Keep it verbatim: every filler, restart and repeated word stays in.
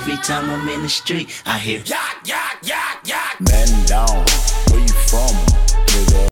Every time I'm in the street, I hear yak, yak, yak.